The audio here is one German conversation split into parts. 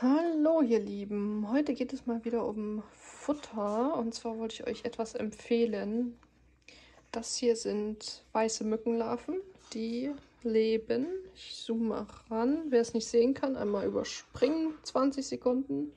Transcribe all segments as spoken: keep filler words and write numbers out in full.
Hallo ihr Lieben, heute geht es mal wieder um Futter und zwar wollte ich euch etwas empfehlen. Das hier sind weiße Mückenlarven, die leben, ich zoome mal ran, wer es nicht sehen kann, einmal überspringen, zwanzig Sekunden.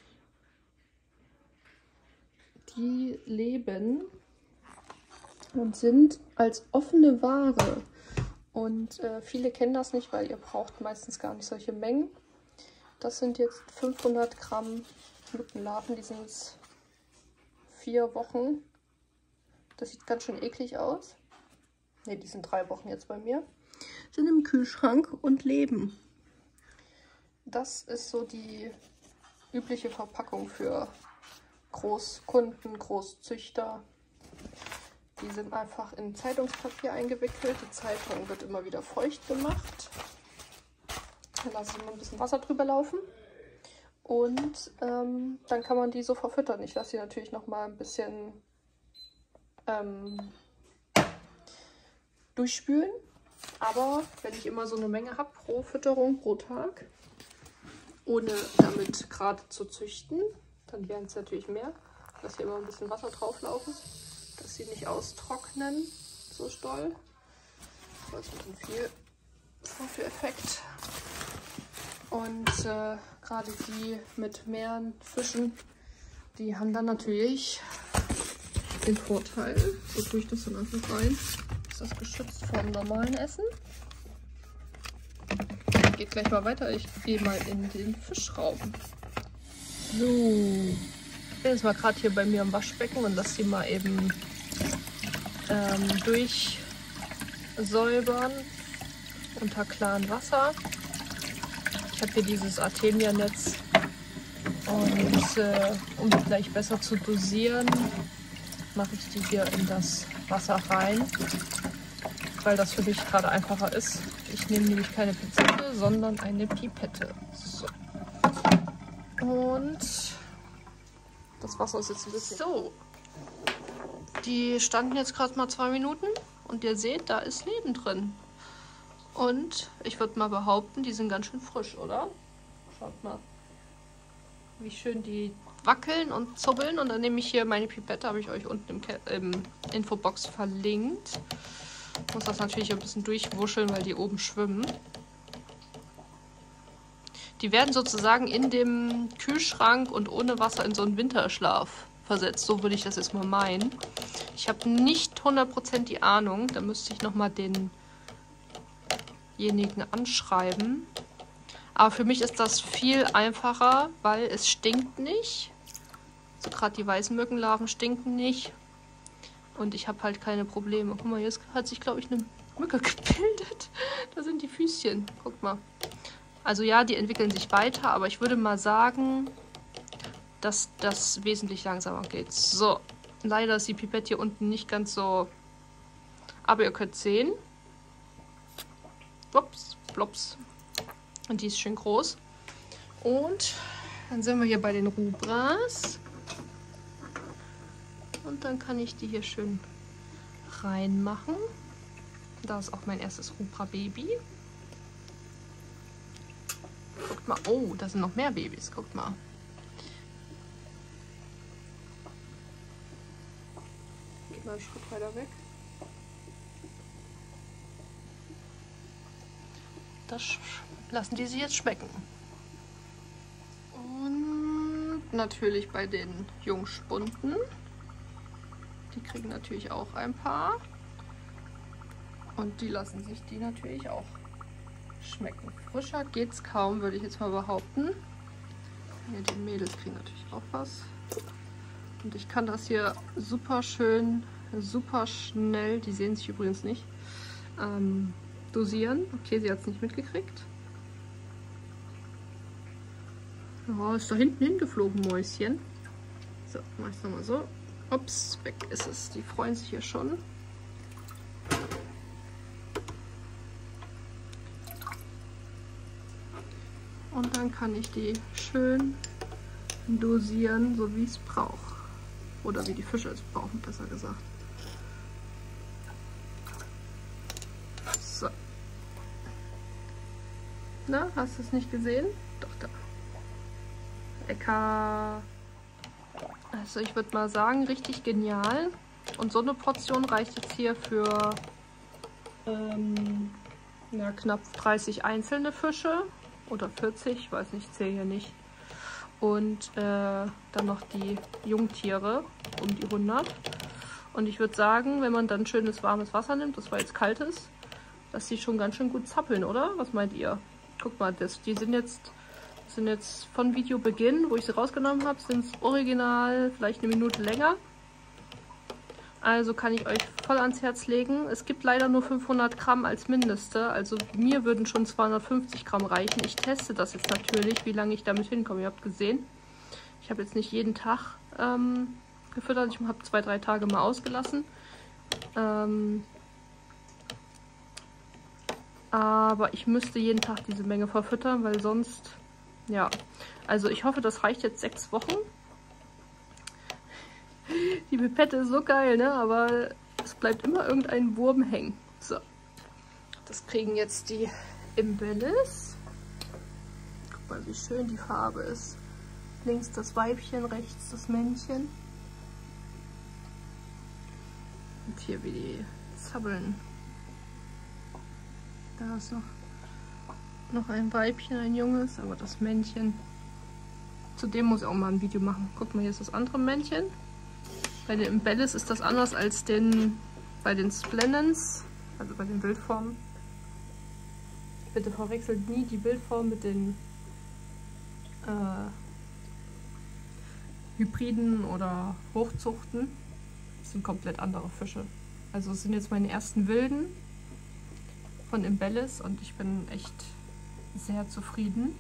Die leben und sind als offene Ware und äh, viele kennen das nicht, weil ihr braucht meistens gar nicht solche Mengen. Das sind jetzt fünfhundert Gramm Mückenlarven, die sind jetzt vier Wochen. Das sieht ganz schön eklig aus. Ne, die sind drei Wochen jetzt bei mir. Sind im Kühlschrank und leben. Das ist so die übliche Verpackung für Großkunden, Großzüchter. Die sind einfach in Zeitungspapier eingewickelt. Die Zeitung wird immer wieder feucht gemacht. Dann lasse ich mal ein bisschen Wasser drüber laufen und ähm, dann kann man die so verfüttern. Ich lasse sie natürlich noch mal ein bisschen ähm, durchspülen, aber wenn ich immer so eine Menge habe pro Fütterung pro Tag, ohne damit gerade zu züchten, dann wären es natürlich mehr. Ich lasse hier immer ein bisschen Wasser drauf laufen, dass sie nicht austrocknen so doll. Das ist ein viel Vorführeffekt. Und äh, gerade die mit mehreren Fischen, die haben dann natürlich den Vorteil, so tue ich das dann einfach rein, ist das geschützt vom normalen Essen. Geht gleich mal weiter, ich gehe mal in den Fischraum. So, ich bin jetzt mal gerade hier bei mir am Waschbecken und lasse die mal eben ähm, durchsäubern unter klarem Wasser. Ich habe hier dieses Artemia-Netz und äh, um die gleich besser zu dosieren, mache ich die hier in das Wasser rein, weil das für mich gerade einfacher ist. Ich nehme nämlich keine Pinzette, sondern eine Pipette. So. Und das Wasser ist jetzt ein bisschen... So, die standen jetzt gerade mal zwei Minuten und ihr seht, da ist Leben drin. Und ich würde mal behaupten, die sind ganz schön frisch, oder? Schaut mal, wie schön die wackeln und zubbeln. Und dann nehme ich hier meine Pipette, habe ich euch unten im, Ke im Infobox verlinkt. Ich muss das natürlich ein bisschen durchwuscheln, weil die oben schwimmen. Die werden sozusagen in dem Kühlschrank und ohne Wasser in so einen Winterschlaf versetzt. So würde ich das jetzt mal meinen. Ich habe nicht hundert Prozent die Ahnung. Da müsste ich nochmal den... denjenigen anschreiben. Aber für mich ist das viel einfacher, weil es stinkt nicht. So gerade die weißen Mückenlarven stinken nicht. Und ich habe halt keine Probleme. Guck mal, jetzt hat sich, glaube ich, eine Mücke gebildet. Da sind die Füßchen. Guck mal. Also ja, die entwickeln sich weiter, aber ich würde mal sagen, dass das wesentlich langsamer geht. So, leider ist die Pipette hier unten nicht ganz so... Aber ihr könnt sehen. Plops, plops. Und die ist schön groß. Und dann sind wir hier bei den Rubras. Und dann kann ich die hier schön reinmachen. Da ist auch mein erstes Rubra-Baby. Guckt mal, oh, da sind noch mehr Babys. Guckt mal. Geht mal einen Schritt weiter weg. Das lassen die sich jetzt schmecken. Und natürlich bei den Jungspunden. Die kriegen natürlich auch ein paar. Und die lassen sich die natürlich auch schmecken. Frischer geht's kaum, würde ich jetzt mal behaupten. Ja, die Mädels kriegen natürlich auch was. Und ich kann das hier super schön, super schnell, die sehen sich übrigens nicht, ähm, dosieren. Okay, sie hat es nicht mitgekriegt. Ja, ist da hinten hingeflogen, Mäuschen. So, mach ich es nochmal so. Ups, weg ist es. Die freuen sich hier schon. Und dann kann ich die schön dosieren, so wie es braucht. Oder wie die Fische es brauchen, besser gesagt. So. Na, hast du es nicht gesehen? Doch, da. lecker. Also ich würde mal sagen, richtig genial. Und so eine Portion reicht jetzt hier für ähm, ja, knapp dreißig einzelne Fische. Oder vierzig, ich weiß nicht, ich zähle hier nicht. Und äh, dann noch die Jungtiere, um die hundert. Und ich würde sagen, wenn man dann schönes warmes Wasser nimmt, das war jetzt kaltes, dass die schon ganz schön gut zappeln, oder? Was meint ihr? Guck mal, das, die sind jetzt, sind jetzt von Videobeginn, wo ich sie rausgenommen habe, sind es original vielleicht eine Minute länger. Also kann ich euch voll ans Herz legen. Es gibt leider nur fünfhundert Gramm als Mindeste. Also mir würden schon zweihundertfünfzig Gramm reichen. Ich teste das jetzt natürlich, wie lange ich damit hinkomme. Ihr habt gesehen, ich habe jetzt nicht jeden Tag ähm, gefüttert. Ich habe zwei, drei Tage mal ausgelassen. Ähm, aber ich müsste jeden Tag diese Menge verfüttern, weil sonst, ja. Also ich hoffe, das reicht jetzt sechs Wochen. Die Pipette ist so geil, ne? Aber es bleibt immer irgendein Wurm hängen. So. Das kriegen jetzt die Imbellis. Guck mal, wie schön die Farbe ist. Links das Weibchen, rechts das Männchen. Und hier wie die zappeln. Da ist noch, noch ein Weibchen, ein Junges, aber das Männchen. Zu dem muss ich auch mal ein Video machen. Guck mal, hier ist das andere Männchen. Bei den Imbellis ist das anders als den, bei den Splendens, also bei den Wildformen. Bitte verwechselt nie die Wildform mit den äh, Hybriden oder Hochzuchten. Das sind komplett andere Fische. Also es sind jetzt meine ersten Wilden von Imbellis und ich bin echt sehr zufrieden.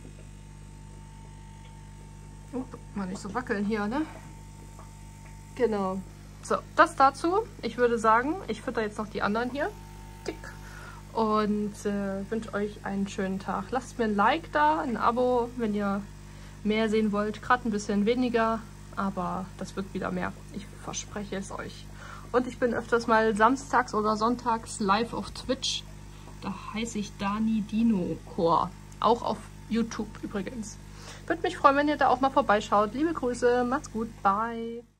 Oh, mal nicht so wackeln hier, ne? Genau. So, das dazu. Ich würde sagen, ich fütter jetzt noch die anderen hier. Tick. Und äh, wünsche euch einen schönen Tag. Lasst mir ein Like da, ein Abo, wenn ihr mehr sehen wollt. Gerade ein bisschen weniger, aber das wird wieder mehr. Ich verspreche es euch. Und ich bin öfters mal samstags oder sonntags live auf Twitch. Da heiße ich Dani Dino Chor. Auch auf YouTube übrigens. Würde mich freuen, wenn ihr da auch mal vorbeischaut. Liebe Grüße, macht's gut, bye.